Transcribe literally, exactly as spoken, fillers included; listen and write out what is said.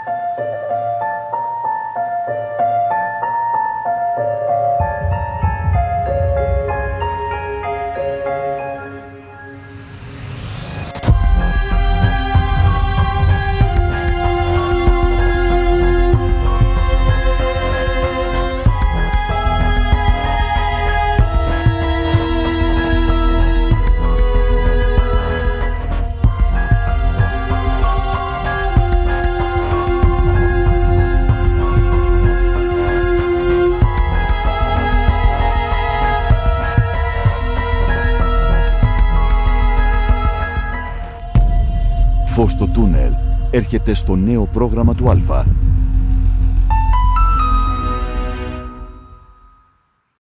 Φως στο τούνελ έρχεται στο νέο πρόγραμμα του Α.